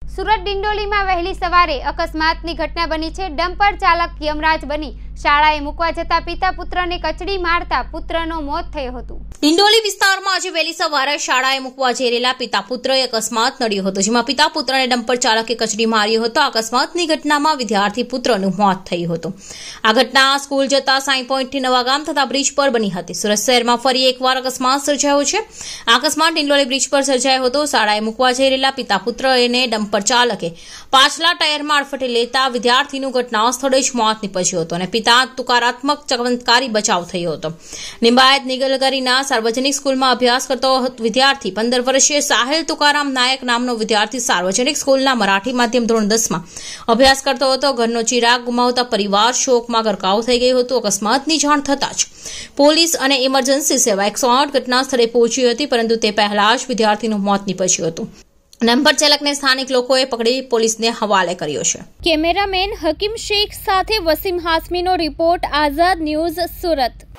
સુરત ડિંડોલીમાં વહેલી સવારે અકસ્માતની ઘટના બની છે। ડમ્પર ચાલક યમરાજ બની શાળાએ મૂકવા જતા પિતા પુત્રને કચડી મારતા પુત્રનો મોત થયો હતો। ડિંડોલી વિસ્તારમાં આજે વહેલી સવારે શાળાએ મૂકવા જઈ રહેલા પિતા પુત્રએ અકસ્માત નડ્યો હતો, જેમાં પિતા પુત્રને ડમ્પર ચાલકે કચડી માર્યો હતો। અકસ્માતની ઘટનામાં વિદ્યાર્થી પુત્રનું મોત થયું હતું। આ ઘટના સ્કૂલ જતા સાઈ પોઈન્ટથી નવાગામ થતા બ્રિજ પર બની હતી। સુરત શહેરમાં ફરી એકવાર અકસ્માત સર્જાયો છે। આ અકસ્માત ડિંડોલી બ્રિજ પર સર્જાયો હતો। શાળાએ મૂકવા જઈ રહેલા પિતા પુત્રને ડમ્પર ચાલકે પાછલા ટાયરમાં અડફટે લેતા વિદ્યાર્થીનું ઘટના સ્થળે જ મોત નીપજ્યું હતું અને પિતા તુકારાત્મક ચમત્કારી બચાવ થયો હતો। લિંબાયત નિગલગરીના સાર્વજનિક સ્કૂલમાં અભ્યાસ કરતો વિદ્યાર્થી 15 વર્ષીય સાહિલ તુકારામ નાયક નામનો વિદ્યાર્થી સાર્વજનિક સ્કૂલના મરાઠી માધ્યમ ધોરણ 10માં અભ્યાસ કરતો હતો। ઘરનો ચિરાગ ગુમાવતા પરિવાર શોકમાં ગરકાવ થઈ ગયો હતો। અકસ્માતની જાણ થતાં જ પોલીસ અને ઇમરજન્સી સેવા 108 ઘટના સ્થળે પહોંચી હતી, પરંતુ તે પહેલા જ વિદ્યાર્થીનું મોત નીપજ્યું હતું। નંબર ચાલકને સ્થાનિક લોકોએ પકડી પોલીસને હવાલે કર્યો છે। કેમેરામેન હકીમ શેખ સાથે વસીમ હાસમીનો રિપોર્ટ, આઝાદ ન્યૂઝ, સુરત।